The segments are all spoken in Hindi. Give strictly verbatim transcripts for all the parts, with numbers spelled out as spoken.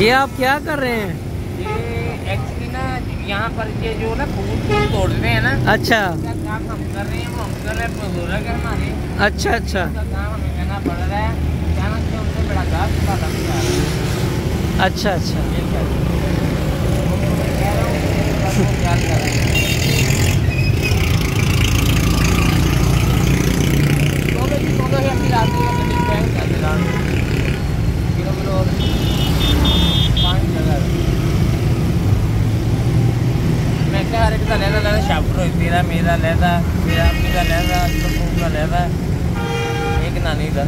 ये आप क्या कर रहे हैं? ये एक्चुअली ना यहाँ पर ये जो ना फूल फूल तोड़ते हैं ना। अच्छा। काम हम कर रहे हैं, वो हम कर रहे हैं बुजुर्ग है हमारे। अच्छा अच्छा। काम हमें करना पड़ रहा है, जाना से उनसे बड़ा काम पता नहीं आ रहा है। अच्छा अच्छा। तेरा मेरा लहदा मेरा अपनी का लहदा का लहदा एक नानी का।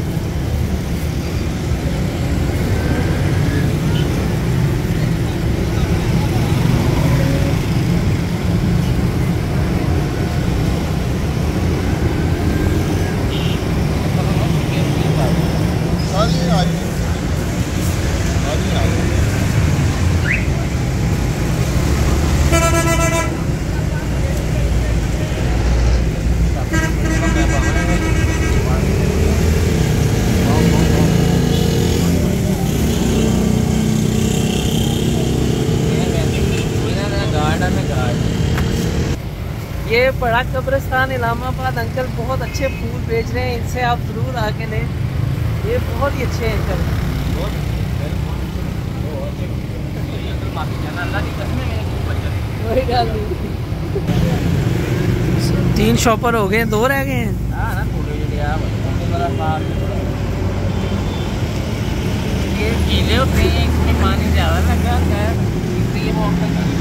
ये बड़ा कब्रिस्तान इलाहाबाद अंकल बहुत अच्छे फूल बेच रहे हैं, इनसे आप ज़रूर आके लें, ये बहुत ही अच्छे हैं अंकल। तीन शॉपर हो गए, दो रह गए हैं। ये गीले होते हैं, इसमें पानी ज़्यादा लगा है, इसलिए वो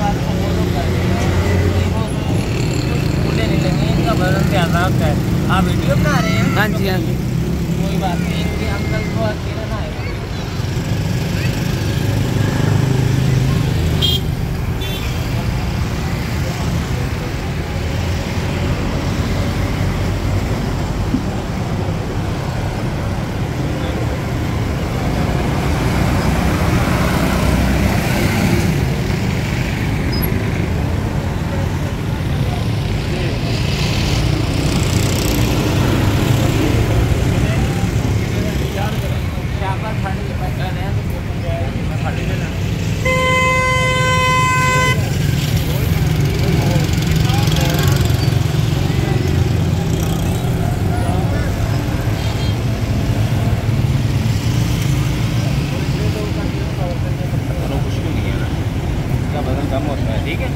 नहीं लगे, इनका वजन ज़्यादा होता है। आप वीडियो बना रहे हैं? हाँ जी हाँ जी। कोई बात नहीं, इनके अंकल को अकेले ना आएगा। कम होता है, ठीक है।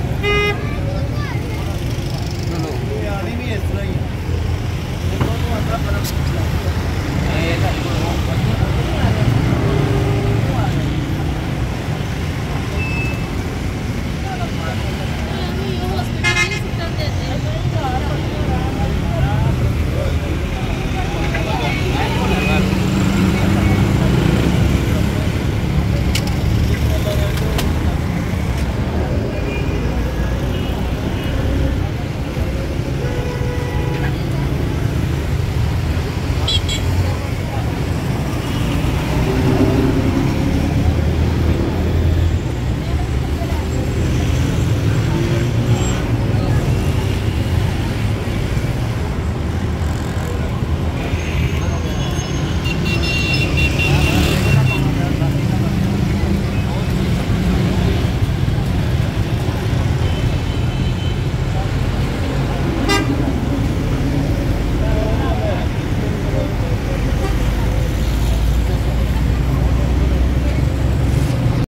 चलो भी इस तरह ही है।